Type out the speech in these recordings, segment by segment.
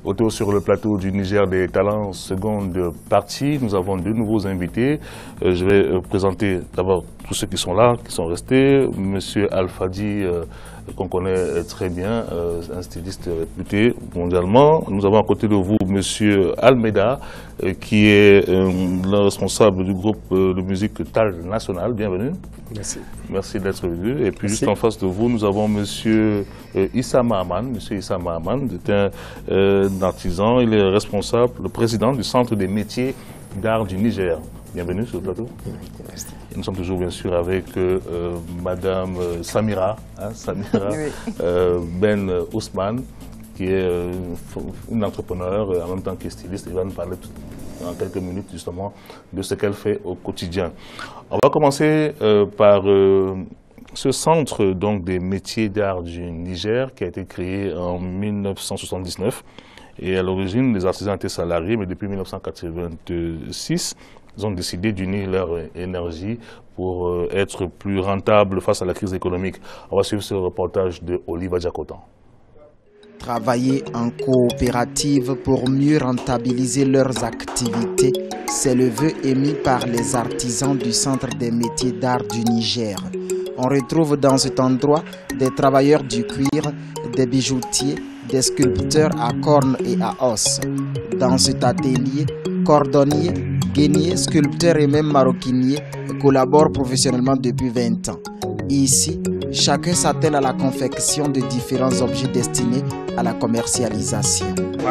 Autour sur le plateau du Niger des talents, seconde partie, nous avons deux nouveaux invités. Je vais présenter d'abord tous ceux qui sont là, qui sont restés. Monsieur Al-Fadi, qu'on connaît très bien, un styliste réputé mondialement. Nous avons à côté de vous Monsieur Almeida, qui est le responsable du groupe de musique Tal National. Bienvenue. Merci. Merci d'être venu. Et puis Merci. juste en face de vous, nous avons Monsieur Issa Mahaman. Monsieur Issa Mahaman est un artisan. Il est responsable, le président du Centre des métiers d'art du Niger. Bienvenue sur le plateau. Merci. Et nous sommes toujours bien sûr avec Madame Samira, Oui. Ben Ousmane, qui est une entrepreneur en même temps que styliste. Il va nous parler en quelques minutes justement de ce qu'elle fait au quotidien. On va commencer par ce centre donc, des métiers d'art du Niger qui a été créé en 1979. Et à l'origine, les artisans étaient salariés, mais depuis 1986, ils ont décidé d'unir leur énergie pour être plus rentables face à la crise économique. On va suivre ce reportage de Oliva Diakotan. Travailler en coopérative pour mieux rentabiliser leurs activités, c'est le vœu émis par les artisans du Centre des métiers d'art du Niger. On retrouve dans cet endroit des travailleurs du cuir, des bijoutiers, des sculpteurs à cornes et à os. Dans cet atelier, cordonniers, gainiers, sculpteurs et même maroquiniers collaborent professionnellement depuis 20 ans. Ici, chacun s'attelle à la confection de différents objets destinés à la commercialisation.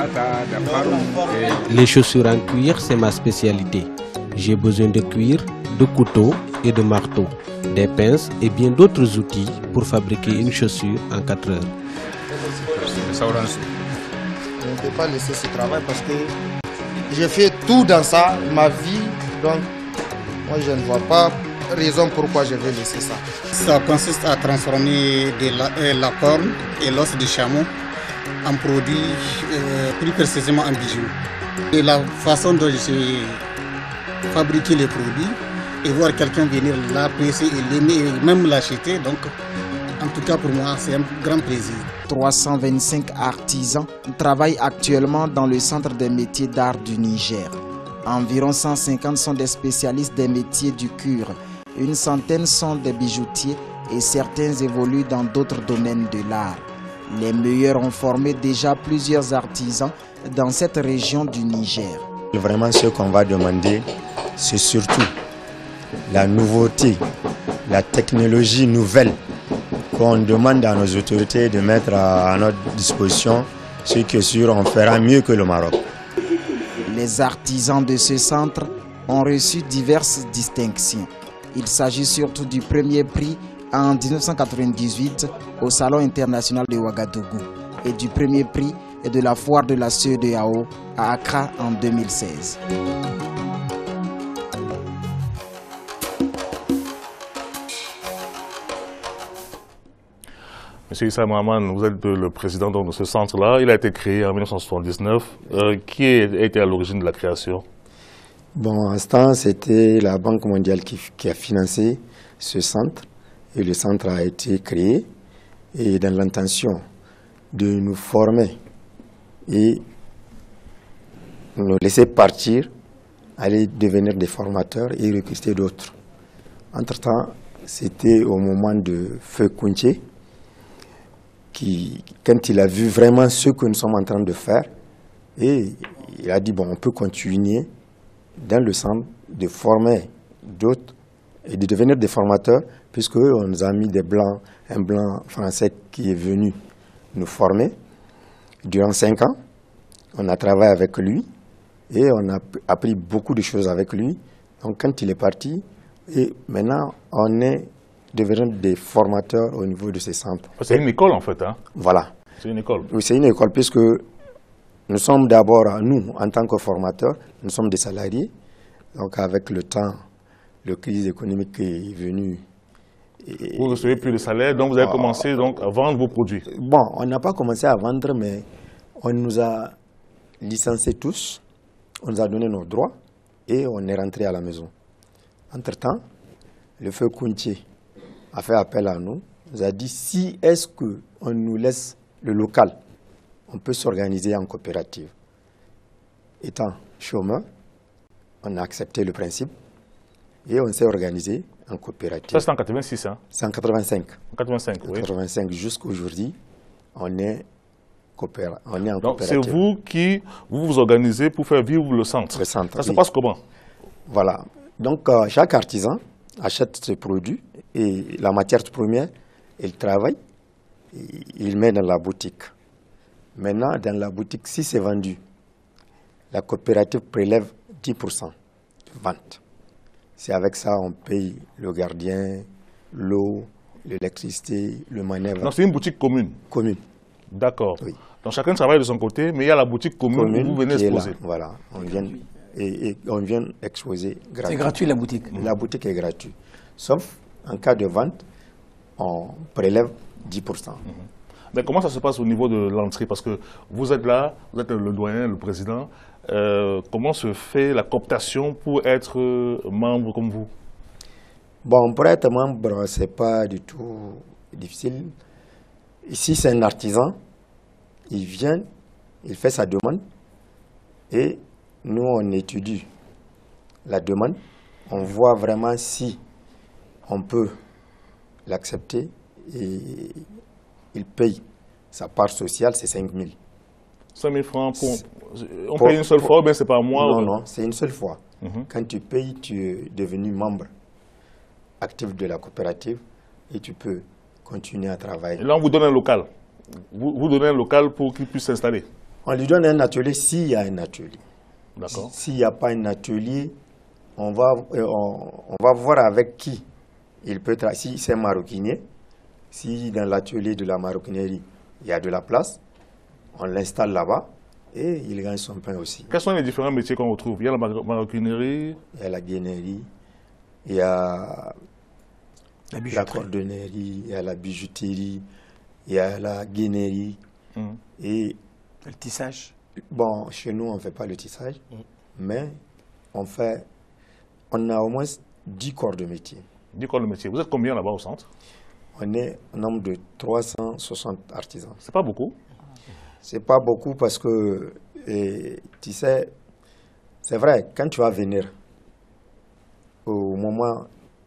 Les chaussures en cuir, c'est ma spécialité. J'ai besoin de cuir, de couteaux et de marteaux, des pinces et bien d'autres outils pour fabriquer une chaussure en 4 heures. On ne peut pas laisser ce travail parce que j'ai fait tout dans ça, ma vie, donc moi je ne vois pas raison pourquoi je vais laisser ça. Ça consiste à transformer la corne et l'os de chameau en produit, plus précisément en bijoux. Et la façon dont j'ai fabriqué les produits et voir quelqu'un venir l'apprécier et l'aimer et même l'acheter, donc en tout cas pour moi c'est un grand plaisir. 325 artisans travaillent actuellement dans le Centre des métiers d'art du Niger. Environ 150 sont des spécialistes des métiers du cuir, une centaine sont des bijoutiers et certains évoluent dans d'autres domaines de l'art. Les meilleurs ont formé déjà plusieurs artisans dans cette région du Niger. Vraiment, ce qu'on va demander, c'est surtout la nouveauté, la technologie nouvelle qu'on demande à nos autorités de mettre à notre disposition. Ce qui est sûr, on fera mieux que le Maroc. Les artisans de ce centre ont reçu diverses distinctions. Il s'agit surtout du premier prix en 1998 au Salon international de Ouagadougou et du premier prix de la foire de la CEDEAO à Accra en 2016. Monsieur Issa Mahaman, vous êtes le président donc, de ce centre-là. Il a été créé en 1979. Qui a été à l'origine de la création? Bon, à ce temps, c'était la Banque mondiale qui a financé ce centre. Et le centre a été créé et dans l'intention de nous former et nous laisser partir, aller devenir des formateurs et recruter d'autres. Entre-temps, c'était au moment de Feu Kounché, qui, quand il a vu vraiment ce que nous sommes en train de faire, et il a dit, bon, on peut continuer dans le centre de former d'autres et de devenir des formateurs, puisqu'on nous a mis des blancs, un blanc français qui est venu nous former durant 5 ans. On a travaillé avec lui et on a appris beaucoup de choses avec lui. Donc quand il est parti, et maintenant on est devenus des formateurs au niveau de ces centres. C'est une école en fait, hein? Voilà. C'est une école. Oui, c'est une école puisque nous sommes d'abord, nous, en tant que formateurs, nous sommes des salariés. Donc avec le temps, la crise économique est venue. Vous ne recevez plus de salaire, donc vous avez commencé donc, à vendre vos produits. Bon, on n'a pas commencé à vendre, mais on nous a licenciés tous, on nous a donné nos droits et on est rentré à la maison. Entre-temps, le feu Kounché a fait appel à nous, nous a dit si est-ce qu'on nous laisse le local, on peut s'organiser en coopérative. Étant chômeur, on a accepté le principe et on s'est organisé en coopérative. Ça, c'est en 86, hein? C'est en 85. En 85, oui. 85 jusqu'aujourd'hui, on est en coopérative. Donc, c'est vous qui vous organisez pour faire vivre le centre. Le centre, ça se oui. passe comment? Voilà. Donc, chaque artisan achète ses produits et la matière première, il travaille, il met dans la boutique. Maintenant, dans la boutique, si c'est vendu, la coopérative prélève 10% de vente. C'est avec ça on paye le gardien, l'eau, l'électricité, le manœuvre. Donc c'est une boutique commune? Commune. D'accord. Oui. Donc chacun travaille de son côté, mais il y a la boutique commune où vous venez exposer. Voilà, on vient, et on vient exposer gratuitement. C'est gratuit la boutique? La boutique est gratuite. Sauf en cas de vente, on prélève 10%. Mais comment ça se passe au niveau de l'entrée? Parce que vous êtes là, vous êtes le doyen, le président. Comment se fait la cooptation pour être membre comme vous? Bon, pour être membre, ce n'est pas du tout difficile. Ici, c'est un artisan. Il vient, il fait sa demande et nous, on étudie la demande. On voit vraiment si on peut l'accepter et il paye sa part sociale, c'est 5 000. 5 000 francs on paye une seule fois ou bien c'est par mois? Non, non, c'est une seule fois. Quand tu payes, tu es devenu membre actif de la coopérative et tu peux continuer à travailler. Et là, on vous donne un local. Vous donnez un local pour qu'il puisse s'installer? On lui donne un atelier s'il y a un atelier. D'accord. S'il n'y a pas un atelier, on va voir avec qui il peut travailler. Si c'est un maroquinier, si dans l'atelier de la maroquinerie, il y a de la place, on l'installe là-bas et il gagne son pain aussi. Quels sont les différents métiers qu'on retrouve? Il y a la maroquinerie, il y a la gainerie, il y a la cordonnerie, il y a la bijouterie, il y a la gainerie et le tissage. Bon, chez nous, on ne fait pas le tissage, mais on a au moins 10 corps de métier. 10 corps de métier. Vous êtes combien là-bas au centre? On est un nombre de 360 artisans. C'est pas beaucoup? C'est pas beaucoup parce que, tu sais, c'est vrai, quand tu vas venir, au moment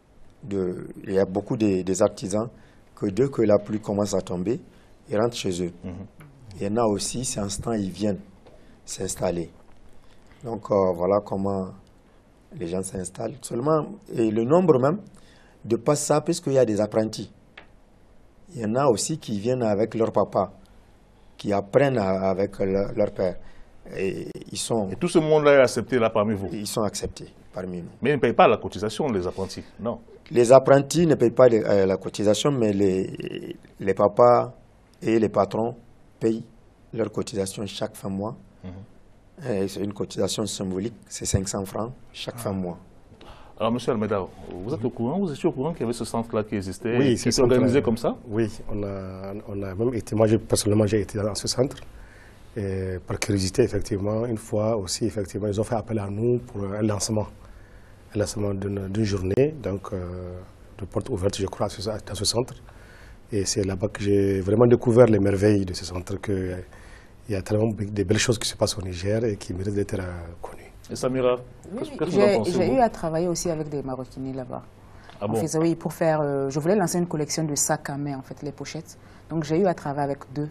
il y a beaucoup des artisans que dès que la pluie commence à tomber, ils rentrent chez eux. Il y en a aussi, c'est un instant, ils viennent s'installer. Donc voilà comment les gens s'installent. Seulement, et le nombre même de pas ça, puisqu'il y a des apprentis. Il y en a aussi qui viennent avec leur papa, qui apprennent avec leur père. Et tout ce monde-là est accepté là parmi vous? Ils sont acceptés parmi nous. Mais ils ne payent pas la cotisation, les apprentis, non? Les apprentis ne payent pas la cotisation, mais les papas et les patrons payent leur cotisation chaque fin de mois. C'est une cotisation symbolique, c'est 500 francs chaque fin de mois. Alors, M. Almeida, vous êtes au courant, vous étiez au courant qu'il y avait ce centre-là qui existait, oui, qui s'est organisé comme ça? Oui, on a même été, moi personnellement j'ai été dans ce centre, et par curiosité effectivement, une fois aussi effectivement ils ont fait appel à nous pour un lancement d'une journée, donc de porte ouverte je crois dans ce centre, et c'est là-bas que j'ai vraiment découvert les merveilles de ce centre, qu'il y a tellement de belles choses qui se passent au Niger et qui méritent d'être connues. Et Samira, j'ai eu à travailler aussi avec des maroquiniers là-bas. Ah bon? Oui, pour faire, je voulais lancer une collection de sacs à main, en fait, les pochettes. Donc j'ai eu à travailler avec deux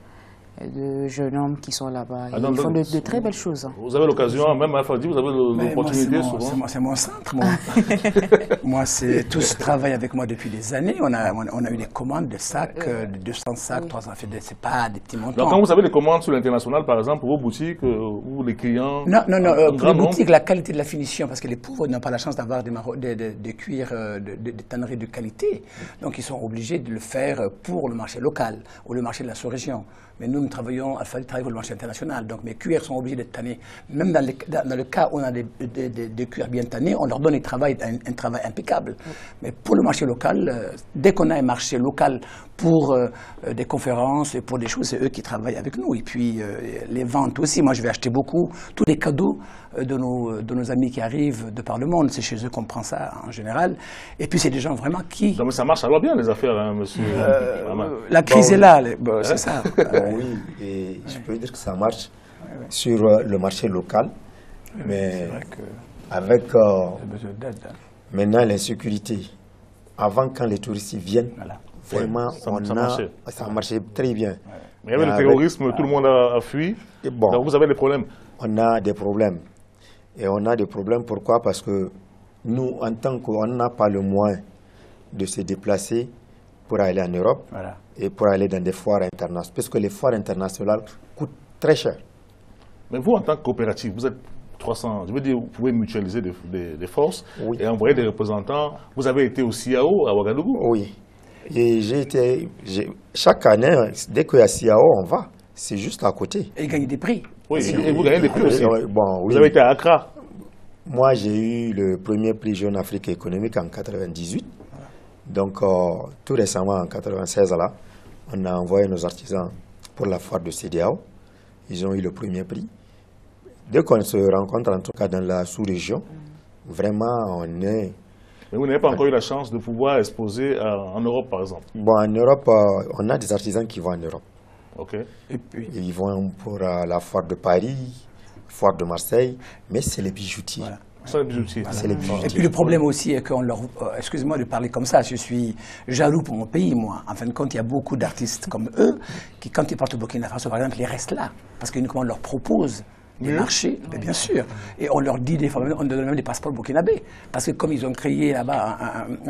jeunes hommes qui sont là-bas. Ils font de très belles choses. Vous avez l'occasion, même à Fadi, vous avez l'opportunité souvent. C'est mon centre. Moi, tous travaillent avec moi depuis des années. On a eu des commandes de sacs, de 200 sacs, 300. C'est pas des petits montants. Donc quand vous avez des commandes sur l'international, par exemple, pour vos boutiques ou les clients? Non, pour les boutiques, la qualité de la finition, parce que les pauvres n'ont pas la chance d'avoir des cuirs, des tanneries de qualité. Donc ils sont obligés de le faire pour le marché local ou le marché de la sous-région. Mais nous travaillons pour le marché international. Donc mes cuirs sont obligés d'être tannés. Même dans le cas où on a des cuirs bien tannés, on leur donne un travail impeccable. Mais pour le marché local, dès qu'on a un marché local pour des conférences et pour des choses, c'est eux qui travaillent avec nous. Et puis les ventes aussi. Moi, je vais acheter beaucoup. Tous les cadeaux de nos amis qui arrivent de par le monde, c'est chez eux qu'on prend ça en général. Et puis c'est des gens vraiment qui... Non, mais ça marche alors bien les affaires, hein, monsieur. La crise est là, c'est ça. et je peux dire que ça marche sur le marché local, mais avec maintenant l'insécurité. Avant, quand les touristes viennent, vraiment, ça a marché très bien. Mais avec le terrorisme, tout le monde a fui, donc vous avez des problèmes. On a des problèmes. Et on a des problèmes, pourquoi? Parce que nous, en tant qu'on n'a pas le moyen de se déplacer pour aller en Europe et pour aller dans des foires internationales, parce que les foires internationales coûtent très cher. Mais vous, en tant que coopérative, vous êtes 300, je veux dire, vous pouvez mutualiser des forces et envoyer des représentants. Vous avez été au CIAO à Ouagadougou? Oui. Et chaque année, dès qu'il y a CIAO, on va. C'est juste à côté. Et gagner des prix. Oui, et vous gagnez des prix aussi. Bon, vous avez été à Accra. Moi, j'ai eu le premier prix Jeune Afrique économique en 1998. Donc, tout récemment, en 1996, là, on a envoyé nos artisans pour la foire de CEDEAO. Ils ont eu le premier prix. Dès qu'on se rencontre, en tout cas dans la sous-région, vraiment, on est... Mais vous n'avez pas encore eu la chance de pouvoir exposer en Europe, par exemple? Bon, en Europe, on a des artisans qui vont en Europe. Ok. Et puis, ils vont pour la foire de Paris, foire de Marseille, mais c'est les bijoutiers. Voilà. C'est les bijoutiers. Voilà. Les bijoutiers. Et puis le problème aussi est qu'on leur... excusez-moi de parler comme ça, je suis jaloux pour mon pays, moi. En fin de compte, il y a beaucoup d'artistes comme eux qui, quand ils partent au Burkina Faso, par exemple, ils restent là. Parce qu'uniquement on leur propose des marchés, bien sûr. Et on leur dit des fois, on donne même des passeports burkinabés. Parce que comme ils ont créé là-bas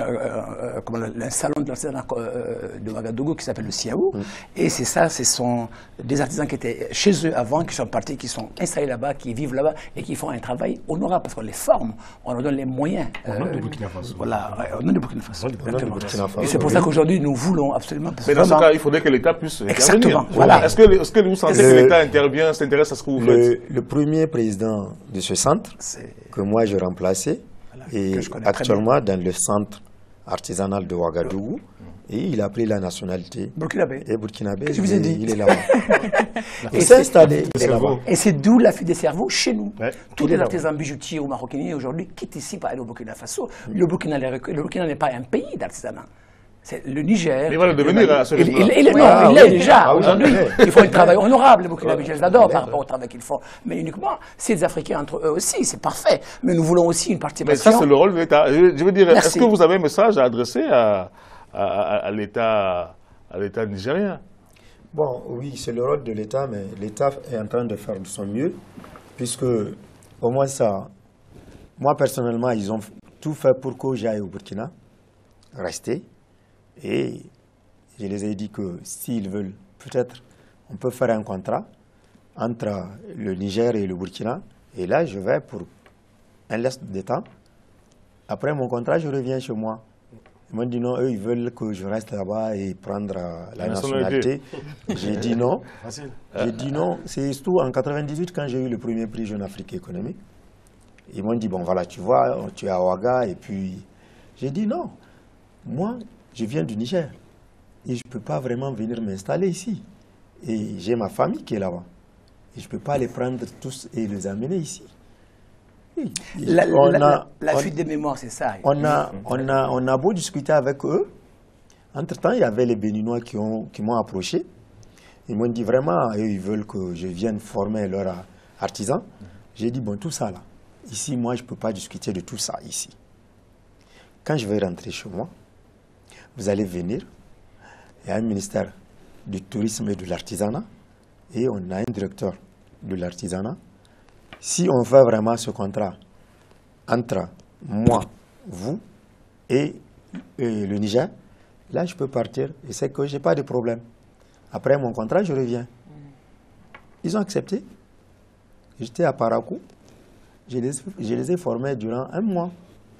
un salon de l'artisanat de Ouagadougou qui s'appelle le CIAO, et c'est ça, ce sont des artisans qui étaient chez eux avant, qui sont partis, qui sont installés là-bas, qui vivent là-bas et qui font un travail honorable parce qu'on les forme, on leur donne les moyens. Au nom de Burkina Faso. Voilà, au nom de Burkina Faso. Et c'est pour ça qu'aujourd'hui, nous voulons absolument... Mais dans ce cas, il faudrait que l'État puisse intervenir. Exactement, voilà. Est-ce que vous sentez que l'État intervient, s'intéresse à ce que vous faites? Le premier président de ce centre, que moi je remplaçais, est actuellement dans le centre artisanal de Ouagadougou, et il a pris la nationalité burkinabé. Et burkinabé. Qu'est-ce que je vous ai dit? Il est là-bas. Et cette année, il est là-bas. Et c'est d'où la fuite des cerveaux chez nous. Tous les artisans bijoutiers ou maroquiniers aujourd'hui quittent ici pour aller au Burkina Faso. Le Burkina n'est pas un pays d'artisanat. C'est le Niger. Il va le devenir à ce rythme-là. Il l'est déjà. Aujourd'hui, ils font un travail honorable, les Burkinabés. Je les adore par rapport au travail qu'ils font. Mais uniquement, c'est des Africains entre eux aussi, c'est parfait. Mais nous voulons aussi une participation. Mais ça, c'est le rôle de l'État. Je veux dire, est-ce que vous avez un message à adresser à l'État nigérien? Bon, oui, c'est le rôle de l'État, mais l'État est en train de faire de son mieux, puisque au moins ça, moi personnellement, ils ont tout fait pour que j'aille au Burkina, rester. Et je les ai dit que s'ils veulent, peut-être on peut faire un contrat entre le Niger et le Burkina. Et là, je vais pour un laps de temps. Après mon contrat, je reviens chez moi. Ils m'ont dit non, eux, ils veulent que je reste là-bas et prendre la nationalité. J'ai dit non. J'ai dit non. C'est surtout en 1998 quand j'ai eu le premier prix Jeune Afrique économique. Ils m'ont dit, bon voilà, tu vois, tu es à Ouaga. Et puis, j'ai dit non. Moi, je viens du Niger et je ne peux pas vraiment venir m'installer ici. Et j'ai ma famille qui est là-bas. Et je ne peux pas les prendre tous et les amener ici. Oui. La fuite des mémoires, c'est ça. On a beau discuter avec eux. Entre-temps, il y avait les Béninois qui m'ont approché. Ils m'ont dit vraiment, eux, ils veulent que je vienne former leurs artisans. J'ai dit, bon, tout ça là, ici, moi, je ne peux pas discuter de tout ça ici. Quand je vais rentrer chez moi, vous allez venir, il y a un ministère du tourisme et de l'artisanat, et on a un directeur de l'artisanat. Si on fait vraiment ce contrat entre moi, vous et le Niger, là je peux partir et c'est que je n'ai pas de problème. Après mon contrat, je reviens. Ils ont accepté. J'étais à Parakou, je les ai formés durant 1 mois.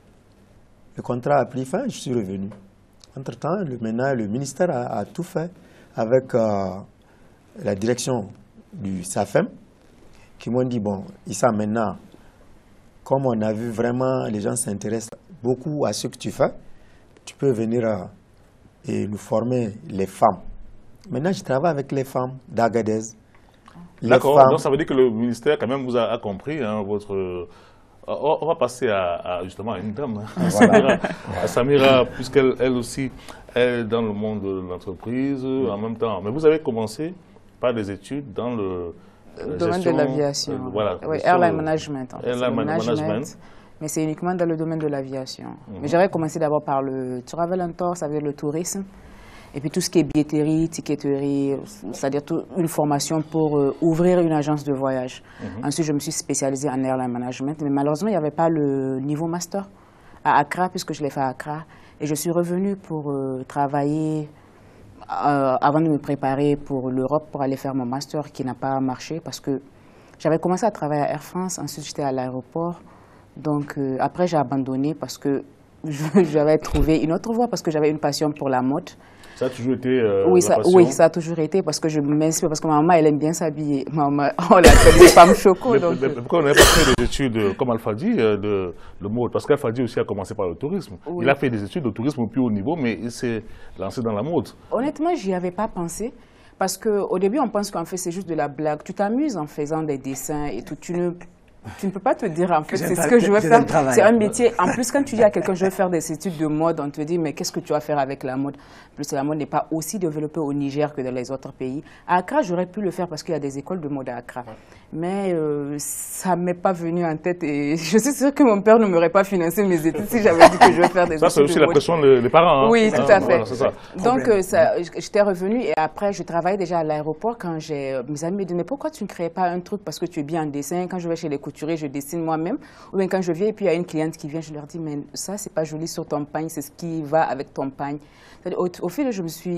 Le contrat a pris fin, je suis revenu. Entre-temps, maintenant, le ministère a tout fait avec la direction du SAFEM qui m'ont dit, bon, Issa, maintenant, comme on a vu vraiment, les gens s'intéressent beaucoup à ce que tu fais, tu peux venir et nous former les femmes. Maintenant, je travaille avec les femmes d'Agadez. D'accord, donc ça veut dire que le ministère quand même vous a compris, hein, votre... On va passer justement à une dame, voilà. Samira, puisqu'elle aussi est dans le monde de l'entreprise en même temps. Mais vous avez commencé pas des études dans le domaine de l'aviation. Voilà. Oui, airline management. En fait. Airline management. Mais c'est uniquement dans le domaine de l'aviation. Mais j'avais commencé d'abord par le travel and tour, ça veut dire le tourisme. Et puis tout ce qui est billetterie, ticketterie, c'est-à-dire une formation pour ouvrir une agence de voyage. Ensuite, je me suis spécialisée en airline management. Mais malheureusement, il n'y avait pas le niveau master à Accra, puisque je l'ai fait à Accra. Et je suis revenue pour travailler, avant de me préparer pour l'Europe, pour aller faire mon master qui n'a pas marché, parce que j'avais commencé à travailler à Air France, ensuite j'étais à l'aéroport. Donc après, j'ai abandonné parce que j'avais trouvé une autre voie, parce que j'avais une passion pour la mode. Ça a toujours été oui, ça a toujours été, parce que je m'inspire, parce que ma maman, elle aime bien s'habiller. Maman, on l'appelle des femmes choco. Donc... Pourquoi on n'avait pas fait des études, comme Alpha dit, de mode? Parce qu'Alpha dit aussi a commencé par le tourisme. Oui. Il a fait des études de tourisme au plus haut niveau, mais il s'est lancé dans la mode. Honnêtement, j'y avais pas pensé. Parce qu'au début, on pense qu'en fait, c'est juste de la blague. Tu t'amuses en faisant des dessins et tout. Tu ne peux pas te dire, en fait, c'est ce que je veux faire. C'est un métier. En plus, quand tu dis à quelqu'un, je veux faire des études de mode, on te dit, mais qu'est-ce que tu vas faire avec la mode? En plus, la mode n'est pas aussi développée au Niger que dans les autres pays. À Accra, j'aurais pu le faire parce qu'il y a des écoles de mode à Accra. Mais ça ne m'est pas venu en tête. Et je suis sûre que mon père ne m'aurait pas financé mes études si j'avais dit que je veux faire des études de mode. Ça, c'est aussi la pression des parents. Hein. Oui, tout à fait. Voilà, ça. Donc, j'étais revenue et après, je travaillais déjà à l'aéroport quand mes amis me disaient, mais pourquoi tu ne crées pas un truc parce que tu es bien en dessin? Quand je vais chez les couturiers, je dessine moi-même. Ou bien quand je viens et puis il y a une cliente qui vient, je leur dis, mais ça, c'est pas joli sur ton pagne, c'est ce qui va avec ton pagne. Au fil,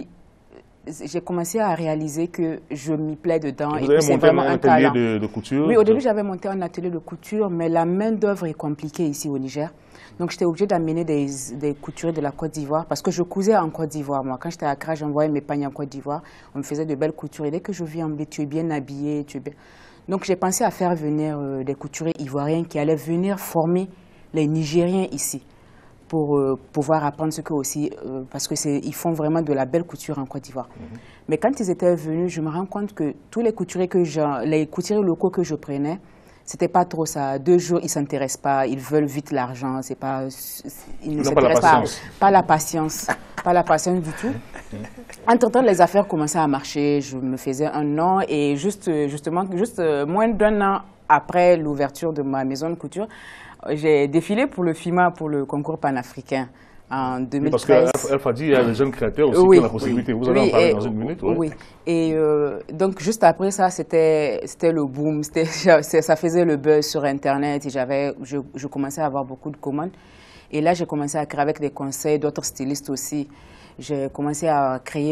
j'ai commencé à réaliser que je m'y plais dedans. Vous avez monté un atelier de couture? Oui, au début, j'avais monté un atelier de couture, mais la main-d'œuvre est compliquée ici au Niger. Donc, j'étais obligée d'amener des couturiers de la Côte d'Ivoire parce que je cousais en Côte d'Ivoire. Moi, quand j'étais à Accra, j'envoyais mes pagnes en Côte d'Ivoire. On me faisait de belles coutures. Et dès que je viens, on me dit, tu es bien habillée, tu es bien... Donc, j'ai pensé à faire venir des couturiers ivoiriens qui allaient venir former les Nigériens ici pour pouvoir apprendre ce qu'eux aussi, parce qu'ils font vraiment de la belle couture en Côte d'Ivoire. Mais quand ils étaient venus, je me rends compte que tous les couturiers locaux que je prenais, c'était pas trop ça. 2 jours, ils ne s'intéressent pas, ils veulent vite l'argent, ils ne s'intéressent pas la patience. Pas la patience du tout. Entre-temps, les affaires commençaient à marcher, je me faisais un nom et juste moins d'1 an après l'ouverture de ma maison de couture, j'ai défilé pour le FIMA, pour le concours panafricain en 2013. Parce qu'Alpha dit, il y a des jeunes créateurs aussi qui ont la possibilité. Vous allez en parler dans une minute. Oui. Et donc, juste après ça, c'était le boom. Ça faisait le buzz sur Internet et je commençais à avoir beaucoup de commandes. Et là, j'ai commencé à créer avec des conseils d'autres stylistes aussi. J'ai commencé à créer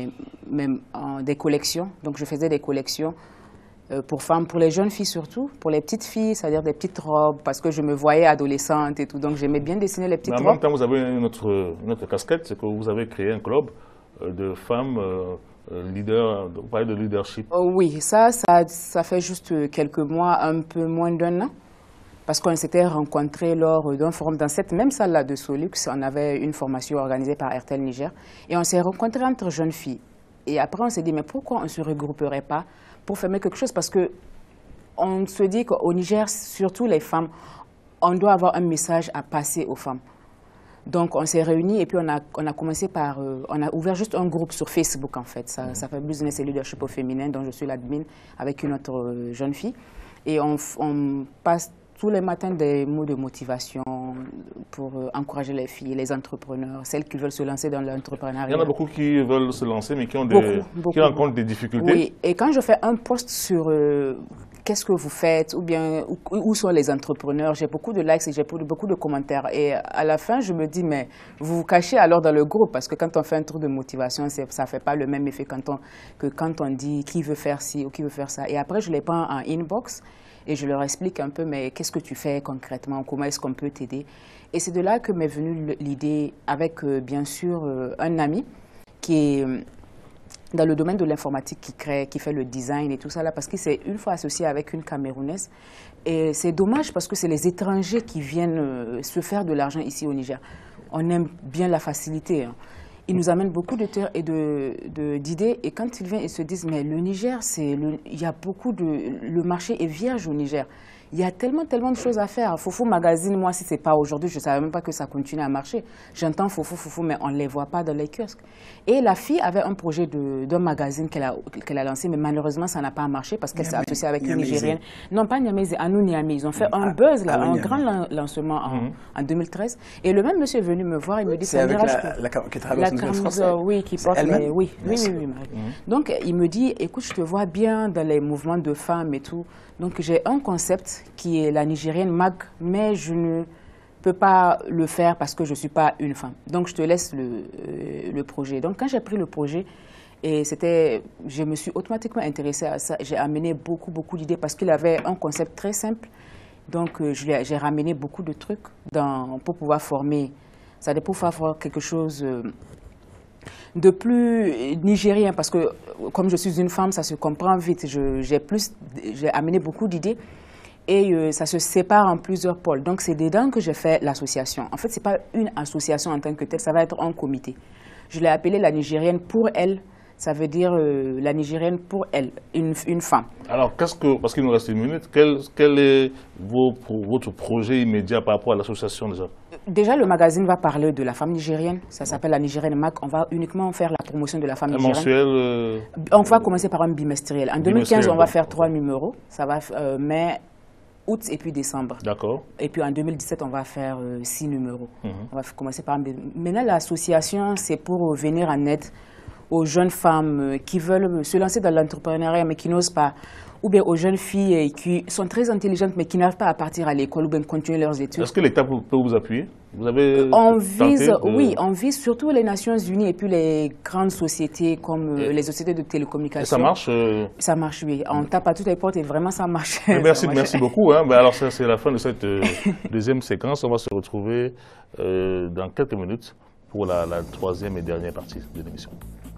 des collections. Donc, je faisais des collections pour femmes, pour les jeunes filles surtout, pour les petites filles, c'est-à-dire des petites robes, parce que je me voyais adolescente et tout. Donc, j'aimais bien dessiner les petites robes. En même temps, vous avez une autre casquette, c'est que vous avez créé un club de femmes leaders, vous parlez de leadership. Oui, ça fait juste quelques mois, un peu moins d'1 an. Parce qu'on s'était rencontrés lors d'un forum dans cette même salle-là de Solux. On avait une formation organisée par RTL Niger. Et on s'est rencontrés entre jeunes filles. Et après, on s'est dit, mais pourquoi on ne se regrouperait pas pour faire quelque chose? Parce qu'on se dit qu'au Niger, surtout les femmes, on doit avoir un message à passer aux femmes. Donc, on s'est réunis et puis on a commencé par... on a ouvert juste un groupe sur Facebook, en fait. Ça fait Business et Leadership au féminin, dont je suis l'admin, avec une autre jeune fille. Et on passe tous les matins des mots de motivation pour encourager les filles, les entrepreneurs, celles qui veulent se lancer dans l'entrepreneuriat. Il y en a beaucoup qui veulent se lancer, mais qui rencontrent des difficultés. Oui, et quand je fais un post sur qu'est-ce que vous faites, ou bien où sont les entrepreneurs, j'ai beaucoup de likes et j'ai beaucoup de commentaires. Et à la fin, je me dis, mais vous vous cachez alors dans le groupe, parce que quand on fait un truc de motivation, ça ne fait pas le même effet que quand on dit qui veut faire ci ou qui veut faire ça. Et après, je les prends en inbox. Et je leur explique un peu, mais qu'est-ce que tu fais concrètement, comment est-ce qu'on peut t'aider? Et c'est de là que m'est venue l'idée avec, bien sûr, un ami qui est dans le domaine de l'informatique, qui fait le design et tout ça, là, parce qu'il s'est une fois associé avec une Camerounaise. Et c'est dommage parce que c'est les étrangers qui viennent se faire de l'argent ici au Niger. On aime bien la facilité, hein. Ils nous amènent beaucoup d'idées et quand ils viennent, ils se disent mais le Niger, il y a beaucoup le marché est vierge au Niger. Il y a tellement de choses à faire. Foufou Magazine, moi, si ce n'est pas aujourd'hui, je ne savais même pas que ça continue à marcher. J'entends Foufou, mais on ne les voit pas dans les kiosques. Et la fille avait un projet d'un magazine qu'elle a lancé, mais malheureusement, ça n'a pas marché parce qu'elle s'est associée avec une Nigérienne. Non, pas Niamey, Anou Niamey. Ils ont fait un buzz, là, un grand lancement en 2013. Et le même monsieur est venu me voir, il me dit... C'est avec qui travaille au français. Oui, qui porte oui. Donc, il me dit, écoute, je te vois bien dans les mouvements de femmes et tout. Donc, j'ai un concept qui est la Nigérienne MAG, mais je ne peux pas le faire parce que je ne suis pas une femme. Donc, je te laisse le projet. Donc, quand j'ai pris le projet, je me suis automatiquement intéressée à ça. J'ai amené beaucoup d'idées parce qu'il avait un concept très simple. Donc, j'ai ramené beaucoup de trucs pour pouvoir former. Ça pour faire quelque chose... de plus nigérien, parce que comme je suis une femme, ça se comprend vite. J'ai amené beaucoup d'idées et ça se sépare en plusieurs pôles. Donc c'est dedans que j'ai fait l'association. En fait, ce n'est pas une association en tant que telle, ça va être un comité. Je l'ai appelé la Nigérienne pour elle. Ça veut dire la Nigérienne pour elle, une femme. Alors, parce qu'il nous reste une minute, quel est votre projet immédiat par rapport à l'association déjà? Déjà, le magazine va parler de la femme nigérienne. Ça s'appelle la Nigérienne MAG. On va uniquement faire la promotion de la femme nigérienne. Mensuel On va commencer par un bimestriel. En 2015, on va faire 3 numéros. Ça va mai, août et puis décembre. D'accord. Et puis en 2017, on va faire 6 numéros. On va commencer par... Maintenant, l'association, c'est pour venir en aide aux jeunes femmes qui veulent se lancer dans l'entrepreneuriat mais qui n'osent pas, ou bien aux jeunes filles qui sont très intelligentes mais qui n'arrivent pas à partir à l'école ou bien continuer leurs études. Est-ce que l'État peut vous appuyer? Vous avez Oui, on vise surtout les Nations Unies et puis les grandes sociétés comme les sociétés de télécommunications. Et ça marche Ça marche, oui. On tape à toutes les portes et vraiment ça marche. Merci beaucoup. Alors ça, c'est la fin de cette deuxième séquence. On va se retrouver dans quelques minutes pour la troisième et dernière partie de l'émission.